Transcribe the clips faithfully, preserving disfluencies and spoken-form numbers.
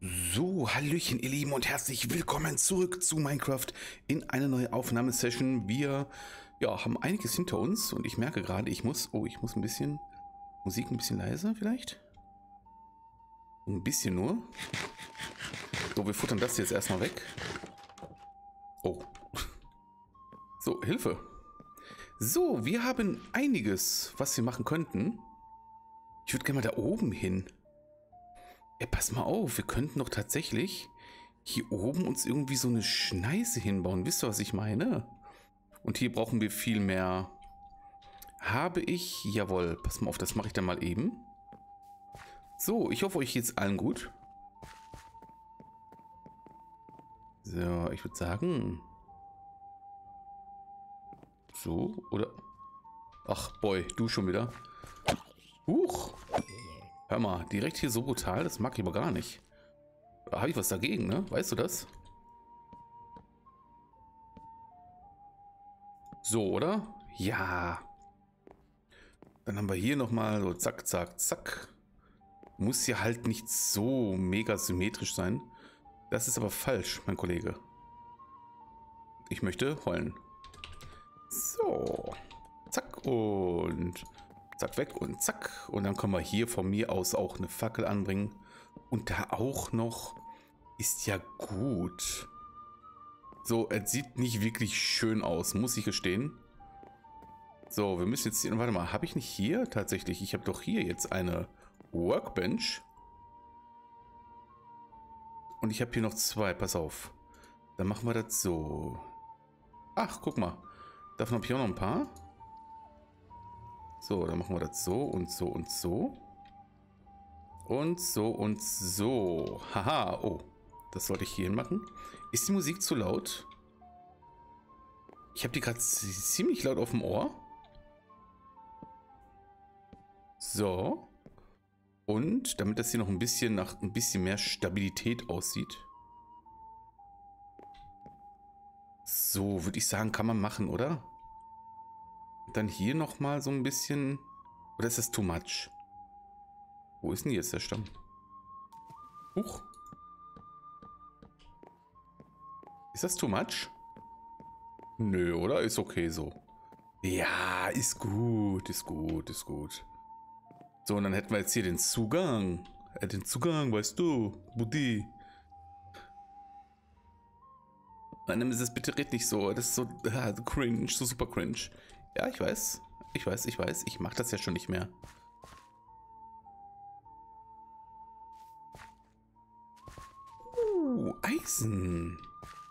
So, hallöchen ihr Lieben und herzlich willkommen zurück zu Minecraft in eine neue Aufnahmesession. Wir ja, haben einiges hinter uns und ich merke gerade, ich muss, oh, ich muss ein bisschen, Musik ein bisschen leiser vielleicht? Ein bisschen nur. So, wir futtern das jetzt erstmal weg. Oh. So, Hilfe. So, wir haben einiges, was wir machen könnten. Ich würde gerne mal da oben hin. Ja, pass mal auf, wir könnten doch tatsächlich hier oben uns irgendwie so eine Schneise hinbauen. Wisst ihr, was ich meine? Und hier brauchen wir viel mehr. Habe ich? Jawohl, pass mal auf, das mache ich dann mal eben. So, ich hoffe, euch geht's allen gut. So, ich würde sagen... So, oder... Ach, boy, du schon wieder. Huch! Hör mal, direkt hier so brutal, das mag ich aber gar nicht. Da habe ich was dagegen, ne? Weißt du das? So, oder? Ja. Dann haben wir hier nochmal so zack, zack, zack. Muss ja halt nicht so mega symmetrisch sein. Das ist aber falsch, mein Kollege. Ich möchte heulen. So. Zack und... Zack, weg und zack. Und dann können wir hier von mir aus auch eine Fackel anbringen. Und da auch noch ist ja gut. So, es sieht nicht wirklich schön aus, muss ich gestehen. So, wir müssen jetzt hier... Warte mal, habe ich nicht hier tatsächlich? Ich habe doch hier jetzt eine Workbench. Und ich habe hier noch zwei, pass auf. Dann machen wir das so. Ach, guck mal. Davon habe ich auch noch ein paar. So, dann machen wir das so und so und so. Und so und so. Haha, oh. Das sollte ich hier hin machen. Ist die Musik zu laut? Ich habe die gerade ziemlich laut auf dem Ohr. So. Und damit das hier noch ein bisschen nach ein bisschen mehr Stabilität aussieht. So, würde ich sagen, kann man machen, oder? Dann hier nochmal so ein bisschen... Oder ist das too much? Wo ist denn jetzt der Stamm? Huch. Ist das too much? Nö, oder? Ist okay so. Ja, ist gut, ist gut, ist gut. So, und dann hätten wir jetzt hier den Zugang. Äh, den Zugang, weißt du, Buddy. Nein, ist es bitte red nicht so. Das ist so ah, cringe, so super cringe. Ja, ich weiß. Ich weiß, ich weiß. Ich mache das ja schon nicht mehr. Uh, Eisen.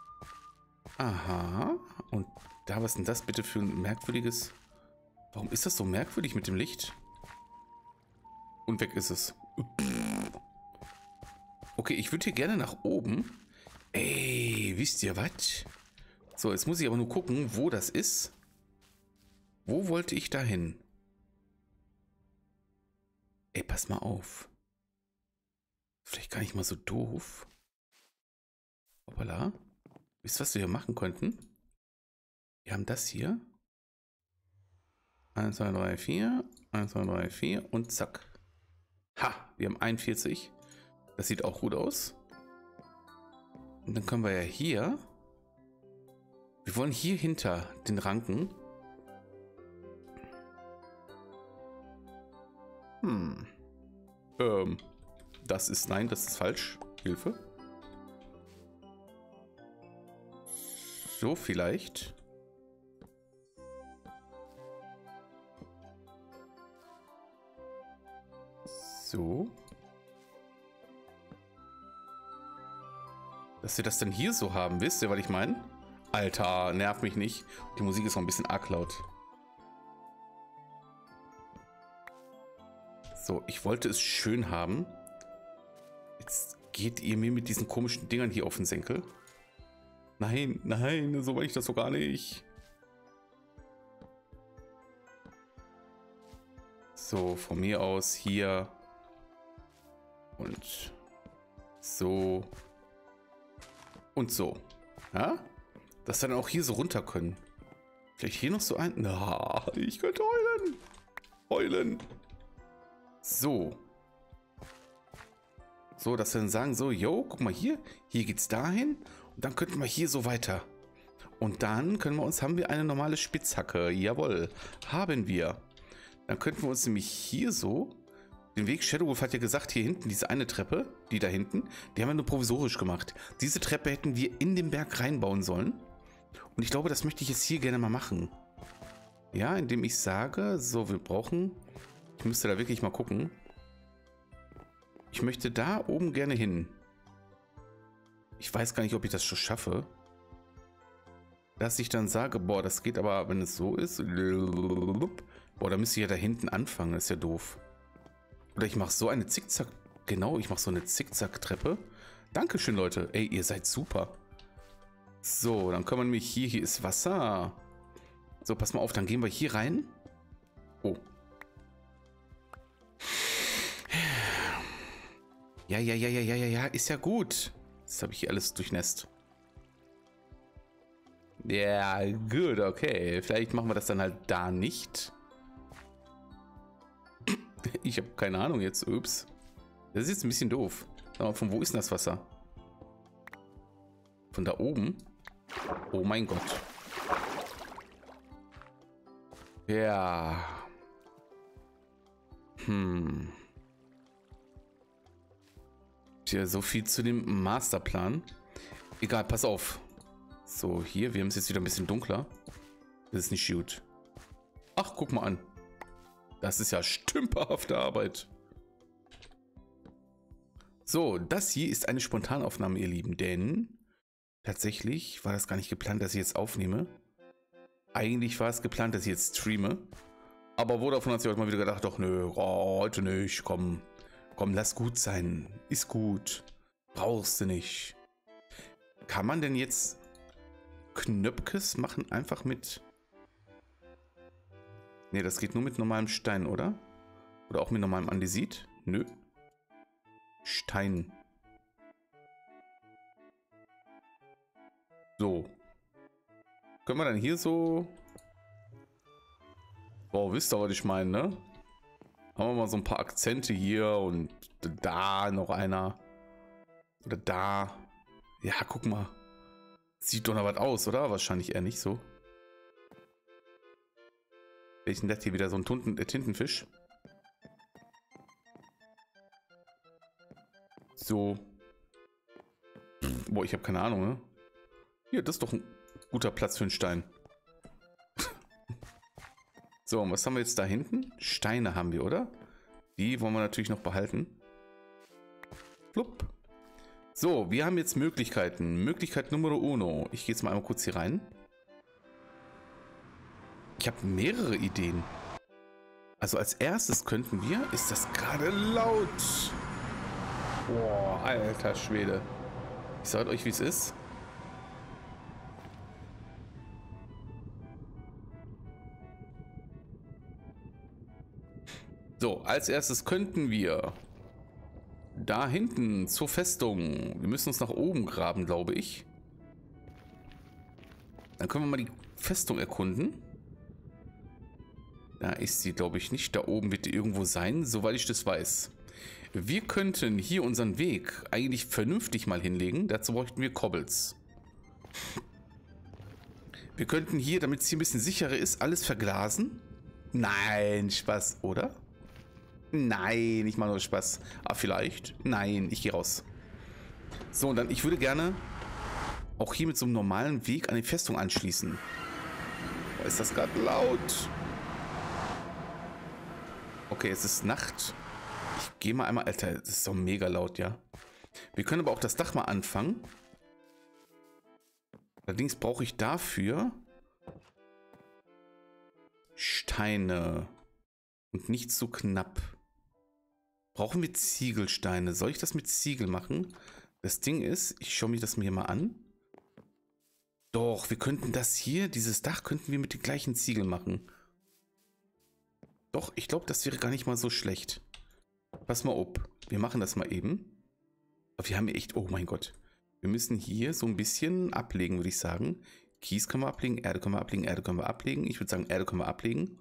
Aha. Und da, was ist denn das bitte für ein merkwürdiges... Warum ist das so merkwürdig mit dem Licht? Und weg ist es. Okay, ich würde hier gerne nach oben. Ey, wisst ihr was? So, jetzt muss ich aber nur gucken, wo das ist. Wo wollte ich da hin? Ey, pass mal auf. Vielleicht gar nicht mal so doof. Hoppala. Wisst ihr, was wir hier machen könnten? Wir haben das hier. eins, zwei, drei, vier. eins, zwei, drei, vier und zack. Ha, wir haben einundvierzig. Das sieht auch gut aus. Und dann können wir ja hier... Wir wollen hier hinter den Ranken... Hm. Ähm. Das ist... Nein, das ist falsch. Hilfe. So, vielleicht. So. Dass wir das dann hier so haben, wisst ihr, was ich meine? Alter, nerv mich nicht. Die Musik ist noch ein bisschen arg laut. So, ich wollte es schön haben. Jetzt geht ihr mir mit diesen komischen Dingern hier auf den Senkel. Nein, nein, so will ich das so gar nicht. So, von mir aus hier. Und so. Und so. Ja? Dass wir dann auch hier so runter können. Vielleicht hier noch so ein... Na, ich könnte heulen. Heulen. So. So, dass wir dann sagen, so, yo, guck mal hier, hier geht's dahin und dann könnten wir hier so weiter. Und dann können wir uns, haben wir eine normale Spitzhacke, jawohl, haben wir. Dann könnten wir uns nämlich hier so, den Weg, Shadow Wolf hat ja gesagt, hier hinten, diese eine Treppe, die da hinten, die haben wir nur provisorisch gemacht. Diese Treppe hätten wir in den Berg reinbauen sollen. Und ich glaube, das möchte ich jetzt hier gerne mal machen. Ja, indem ich sage, so, wir brauchen, ich müsste da wirklich mal gucken. Ich möchte da oben gerne hin. Ich weiß gar nicht, ob ich das schon schaffe. Dass ich dann sage, boah, das geht aber, wenn es so ist. Boah, da müsste ich ja da hinten anfangen, das ist ja doof. Oder ich mache so eine Zickzack, genau, ich mache so eine Zickzack-Treppe. Dankeschön, Leute. Ey, ihr seid super. So, dann können wir nämlich hier, hier ist Wasser. So, pass mal auf, dann gehen wir hier rein. Oh. Ja, ja, ja, ja, ja, ja, ja, ist ja gut. Jetzt habe ich hier alles durchnässt. Ja, gut, okay. Vielleicht machen wir das dann halt da nicht. Ich habe keine Ahnung jetzt. Ups. Das ist jetzt ein bisschen doof. Aber von wo ist denn das Wasser? Von da oben? Oh mein Gott. Ja. Hm. Tja, so viel zu dem Masterplan. Egal, pass auf. So, hier, wir haben es jetzt wieder ein bisschen dunkler. Das ist nicht gut. Ach, guck mal an. Das ist ja stümperhafte Arbeit. So, das hier ist eine Spontanaufnahme, ihr Lieben, denn tatsächlich war das gar nicht geplant, dass ich jetzt aufnehme. Eigentlich war es geplant, dass ich jetzt streame. Aber Vodafone hat sich heute mal wieder gedacht, doch nö, oh, heute nicht, komm. Komm, lass gut sein. Ist gut. Brauchst du nicht. Kann man denn jetzt Knöpkes machen, einfach mit... Ne, das geht nur mit normalem Stein, oder? Oder auch mit normalem Andesit? Nö. Stein. So. Können wir dann hier so... Boah, wisst ihr, was ich meine, ne? Haben wir mal so ein paar Akzente hier und da noch einer. Oder da. Ja, guck mal. Sieht doch noch was aus, oder? Wahrscheinlich eher nicht so. Welchen das hier wieder? So ein Tunten, äh, Tintenfisch. So. Boah, ich habe keine Ahnung, ne? Hier, das ist doch ein guter Platz für einen Stein. So, und was haben wir jetzt da hinten? Steine haben wir, oder? Die wollen wir natürlich noch behalten. Flupp. So, wir haben jetzt Möglichkeiten. Möglichkeit Nummer uno. Ich gehe jetzt mal einmal kurz hier rein. Ich habe mehrere Ideen. Also als erstes könnten wir... Ist das gerade laut? Boah, alter Schwede. Ich sage euch, wie es ist. So, als erstes könnten wir da hinten zur Festung. Wir müssen uns nach oben graben, glaube ich. Dann können wir mal die Festung erkunden. Da ist sie, glaube ich, nicht. Da oben wird die irgendwo sein, soweit ich das weiß. Wir könnten hier unseren Weg eigentlich vernünftig mal hinlegen. Dazu bräuchten wir Cobbles. Wir könnten hier, damit es hier ein bisschen sicherer ist, alles verglasen. Nein, Spaß, oder? Nein, ich mache nur Spaß. Ah, vielleicht? Nein, ich gehe raus. So, und dann, ich würde gerne auch hier mit so einem normalen Weg an die Festung anschließen. Oh, ist das gerade laut? Okay, es ist Nacht. Ich gehe mal einmal... Alter, das ist doch mega laut, ja. Wir können aber auch das Dach mal anfangen. Allerdings brauche ich dafür Steine. Und nicht so knapp. Brauchen wir Ziegelsteine? Soll ich das mit Ziegel machen? Das Ding ist, ich schaue mir das mir mal an. Doch, wir könnten das hier, dieses Dach könnten wir mit den gleichen Ziegeln machen. Doch, ich glaube, das wäre gar nicht mal so schlecht. Pass mal auf, wir machen das mal eben. Aber wir haben echt, oh mein Gott. Wir müssen hier so ein bisschen ablegen, würde ich sagen. Kies können wir ablegen, Erde können wir ablegen, Erde können wir ablegen. Ich würde sagen, Erde können wir ablegen.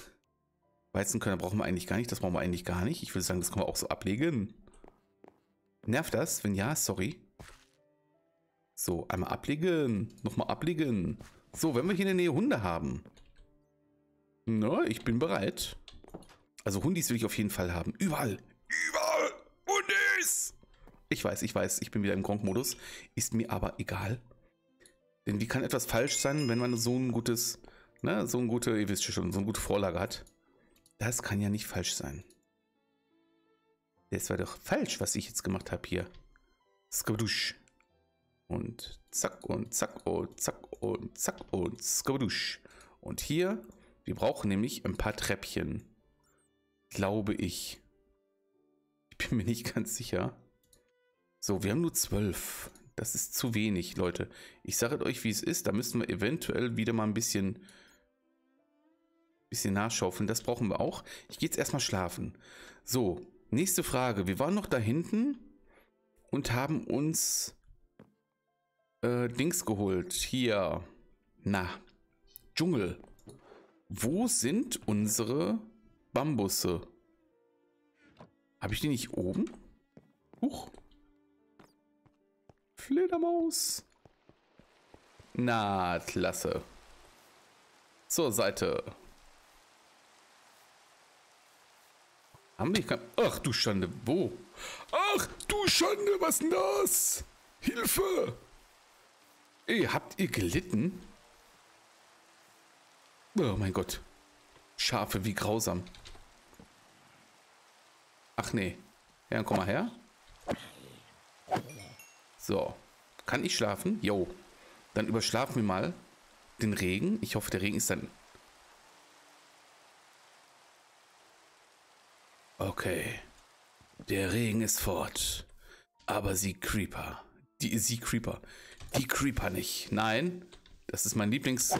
Weizenkörner brauchen wir eigentlich gar nicht, das brauchen wir eigentlich gar nicht. Ich würde sagen, das können wir auch so ablegen. Nervt das? Wenn ja, sorry. So, einmal ablegen. Nochmal ablegen. So, wenn wir hier in der Nähe Hunde haben. Na, ich bin bereit. Also Hundis will ich auf jeden Fall haben. Überall. Überall. Hundis. Ich weiß, ich weiß, ich bin wieder im Gronk-Modus. Ist mir aber egal. Denn wie kann etwas falsch sein, wenn man so ein gutes, ne, so ein gute, ihr wisst schon, so eine gute Vorlage hat? Das kann ja nicht falsch sein. Das war doch falsch, was ich jetzt gemacht habe hier. Skabadusch. Und zack und zack und zack und zack und skabadusch. Und hier, wir brauchen nämlich ein paar Treppchen. Glaube ich. Ich bin mir nicht ganz sicher. So, wir haben nur zwölf. Das ist zu wenig, Leute. Ich sage euch, wie es ist. Da müssen wir eventuell wieder mal ein bisschen, bisschen nachschaufeln. Das brauchen wir auch. Ich gehe jetzt erstmal schlafen. So, nächste Frage. Wir waren noch da hinten und haben uns äh, Dings geholt. Hier. Na, Dschungel. Wo sind unsere Bambusse? Habe ich die nicht oben? Huch. Fledermaus. Na, klasse. Zur Seite. Haben wir kein... Ach du Schande, wo? Ach du Schande, was denn das? Hilfe! Ey, habt ihr gelitten? Oh mein Gott. Schafe, wie grausam. Ach nee. Ja, dann komm mal her. So. Kann ich schlafen? Jo. Dann überschlafen wir mal den Regen. Ich hoffe, der Regen ist dann... Okay. Der Regen ist fort. Aber sie Creeper. Die, sie Creeper. Die Creeper nicht. Nein. Das ist mein Lieblings...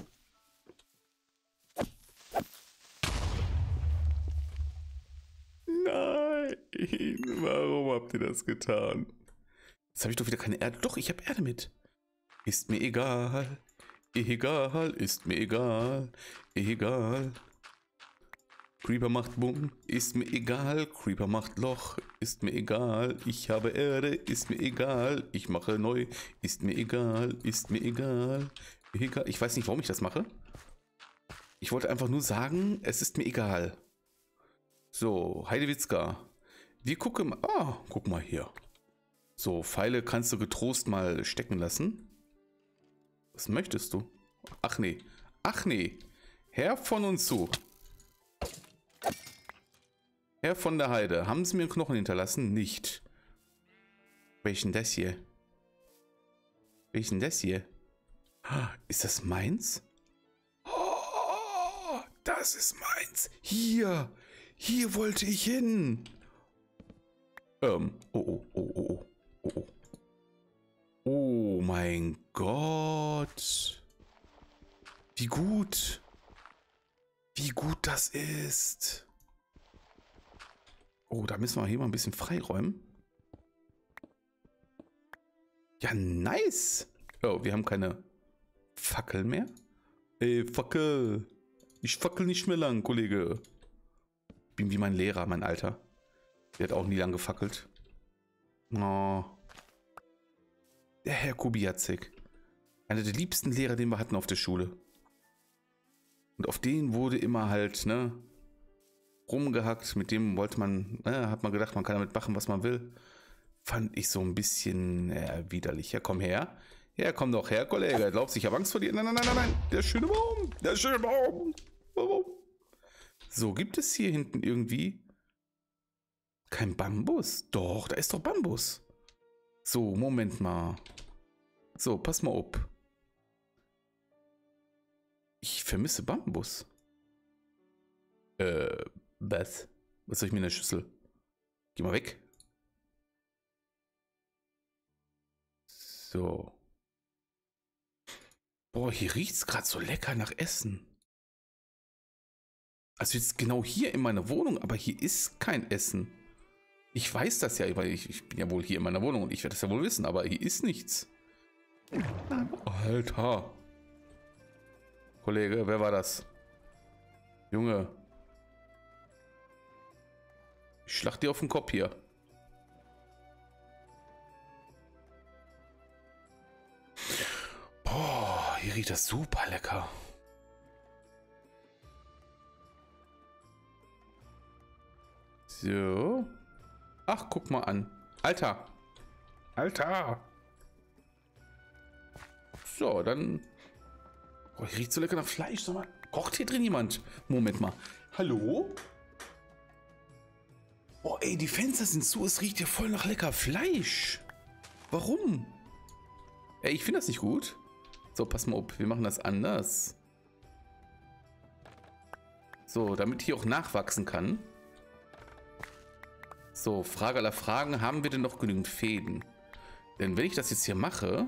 Nein. Warum habt ihr das getan? Jetzt habe ich doch wieder keine Erde. Doch, ich habe Erde mit. Ist mir egal. Egal. Ist mir egal. Egal. Creeper macht Bumm. Ist mir egal. Creeper macht Loch. Ist mir egal. Ich habe Erde. Ist mir egal. Ich mache neu. Ist mir egal. Ist mir egal. Egal. Ich weiß nicht, warum ich das mache. Ich wollte einfach nur sagen, es ist mir egal. So, Heidewitzka. Wir gucken mal. Ah, guck mal hier. So, Pfeile kannst du getrost mal stecken lassen. Was möchtest du? Ach nee. Ach nee. Herr von uns zu. Herr von der Heide. Haben Sie mir einen Knochen hinterlassen? Nicht. Welchen das hier? Welchen das hier? Ist das meins? Oh, das ist meins. Hier. Hier wollte ich hin. Ähm. Oh, oh, oh, oh, oh. Oh, oh. Oh mein Gott. Wie gut. Wie gut das ist. Oh, da müssen wir hier mal ein bisschen freiräumen. Ja, nice. Oh, wir haben keine Fackel mehr. Ey, Fackel. Ich fackel nicht mehr lang, Kollege. Ich bin wie mein Lehrer, mein Alter. Der hat auch nie lang gefackelt. Oh. Der Herr Kubiacek. Einer der liebsten Lehrer, den wir hatten auf der Schule. Und auf den wurde immer halt, ne, rumgehackt. Mit dem wollte man, ne, hat man gedacht, man kann damit machen, was man will. Fand ich so ein bisschen äh, widerlich. Ja, komm her. Ja, komm doch her, Kollege. Glaubst du, ich habe Angst vor dir? Nein, nein, nein, nein, nein. Der schöne Baum. Der schöne Baum. Warum? So, gibt es hier hinten irgendwie kein Bambus? Doch, da ist doch Bambus. So, Moment mal. So, pass mal auf. Ich vermisse Bambus. Äh, was? Was soll ich mir in der Schüssel? Geh mal weg. So. Boah, hier riecht es gerade so lecker nach Essen. Also jetzt genau hier in meiner Wohnung, aber hier ist kein Essen. Ich weiß das ja, weil ich, ich bin ja wohl hier in meiner Wohnung und ich werde das ja wohl wissen, aber hier ist nichts. Alter. Kollege, wer war das? Junge. Ich schlag dir auf den Kopf hier. hier riecht das super lecker. So. Ach, guck mal an. Alter. Alter. So, dann... Oh, hier riecht so lecker nach Fleisch. Sag mal, kocht hier drin jemand? Moment mal. Hallo? Oh, ey, die Fenster sind zu. Es riecht hier voll nach lecker Fleisch. Warum? Ey, ich finde das nicht gut. So, pass mal auf. Wir machen das anders. So, damit hier auch nachwachsen kann. So, Frage aller Fragen. Haben wir denn noch genügend Fäden? Denn wenn ich das jetzt hier mache...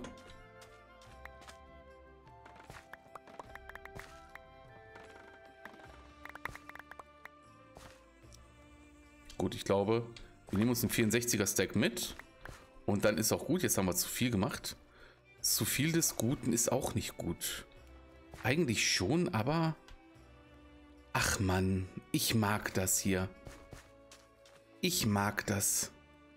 Gut, ich glaube, wir nehmen uns einen vierundsechziger Stack mit. Und dann ist auch gut. Jetzt haben wir zu viel gemacht. Zu viel des Guten ist auch nicht gut. Eigentlich schon, aber... Ach Mann, ich mag das hier. Ich mag das.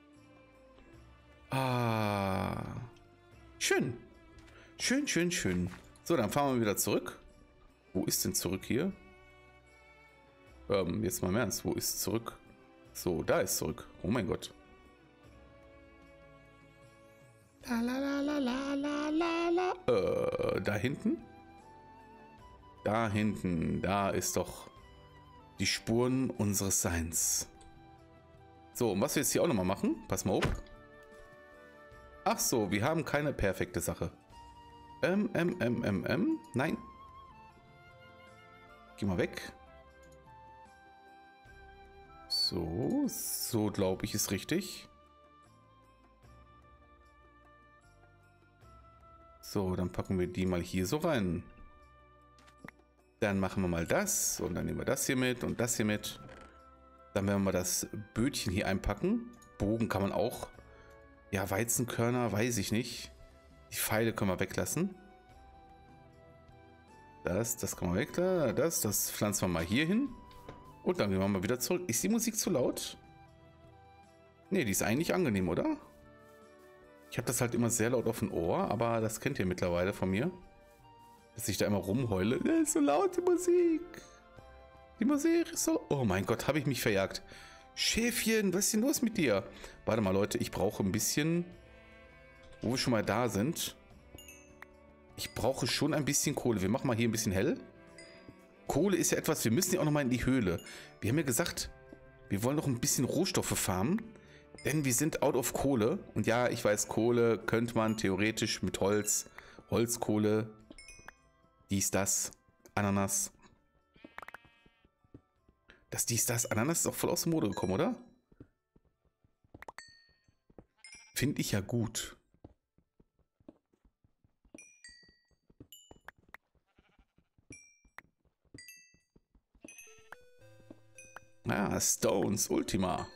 Ah. Schön. Schön, schön, schön. So, dann fahren wir wieder zurück. Wo ist denn zurück hier? Ähm, jetzt mal im Ernst. Wo ist zurück? So, da ist zurück. Oh mein Gott. La la la la la la la la. Äh, da hinten? Da hinten, da ist doch die Spuren unseres Seins. So, und was wir jetzt hier auch nochmal machen, pass mal auf. Ach so, wir haben keine perfekte Sache. Ähm, ähm, ähm, ähm, ähm, nein. Geh mal weg. So, so glaube ich ist richtig. So, dann packen wir die mal hier so rein. Dann machen wir mal das und dann nehmen wir das hier mit und das hier mit. Dann werden wir mal das Bötchen hier einpacken. Bogen kann man auch. Ja, Weizenkörner, weiß ich nicht. Die Pfeile können wir weglassen. Das, das kann man weglassen. Das, das pflanzen wir mal hier hin. Und dann gehen wir mal wieder zurück. Ist die Musik zu laut? Ne, die ist eigentlich angenehm, oder? Ich habe das halt immer sehr laut auf dem Ohr, aber das kennt ihr mittlerweile von mir. Dass ich da immer rumheule. Das ist so laut, die Musik. Die Musik ist so... Oh mein Gott, habe ich mich verjagt. Schäfchen, was ist denn los mit dir? Warte mal, Leute, ich brauche ein bisschen... Wo wir schon mal da sind. Ich brauche schon ein bisschen Kohle. Wir machen mal hier ein bisschen hell. Kohle ist ja etwas, wir müssen ja auch nochmal in die Höhle. Wir haben ja gesagt, wir wollen noch ein bisschen Rohstoffe farmen. Denn wir sind out of Kohle. Und ja, ich weiß, Kohle könnte man theoretisch mit Holz, Holzkohle, dies, das, Ananas. Das dies, das, Ananas ist auch voll aus der Mode gekommen, oder? Finde ich ja gut. Ah, Stones, Ultima.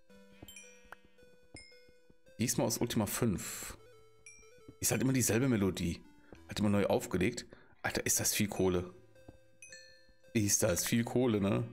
Diesmal aus Ultima fünf. Ist halt immer dieselbe Melodie. Hat immer neu aufgelegt. Alter, ist das viel Kohle. Ist das viel Kohle, ne?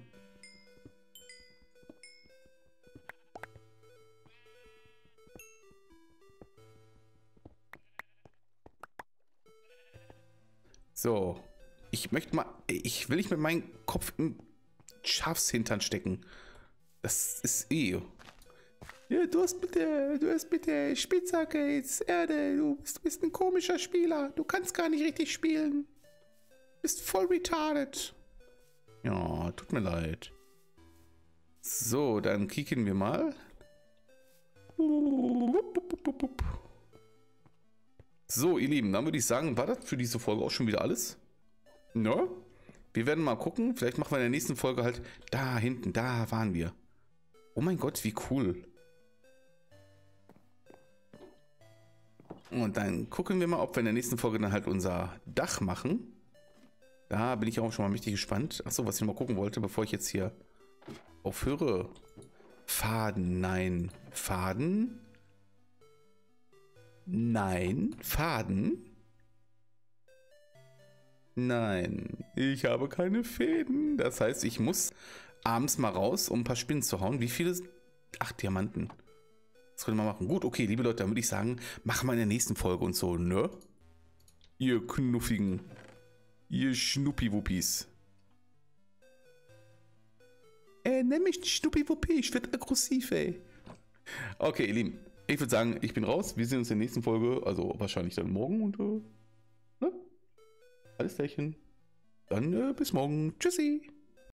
So. Ich möchte mal... Ich will nicht mit meinem Kopf im Schafshintern stecken. Das ist eh... Ja, du hast bitte, du hast bitte Spitzhacke ins Erde. Du bist, du bist ein komischer Spieler. Du kannst gar nicht richtig spielen. Du bist voll retarded. Ja, tut mir leid. So, dann kicken wir mal. So, ihr Lieben, dann würde ich sagen, war das für diese Folge auch schon wieder alles? Ne? Wir werden mal gucken. Vielleicht machen wir in der nächsten Folge halt da hinten. Da waren wir. Oh mein Gott, wie cool. Und dann gucken wir mal, ob wir in der nächsten Folge dann halt unser Dach machen. Da bin ich auch schon mal richtig gespannt. Achso, was ich noch mal gucken wollte, bevor ich jetzt hier aufhöre. Faden, nein. Faden? Nein. Faden? Nein. Ich habe keine Fäden. Das heißt, ich muss abends mal raus, um ein paar Spinnen zu hauen. Wie viele? Ach, Diamanten. Das können wir machen. Gut, okay, liebe Leute, dann würde ich sagen, machen wir in der nächsten Folge und so, ne? Ihr knuffigen. Ihr Schnuppiwuppis. Ey, nenn mich Schnuppiwuppi, ich werd aggressiv, ey. Okay, ihr Lieben. Ich würde sagen, ich bin raus. Wir sehen uns in der nächsten Folge. Also wahrscheinlich dann morgen und äh, ne? Alles Klärchen. Dann äh, bis morgen. Tschüssi.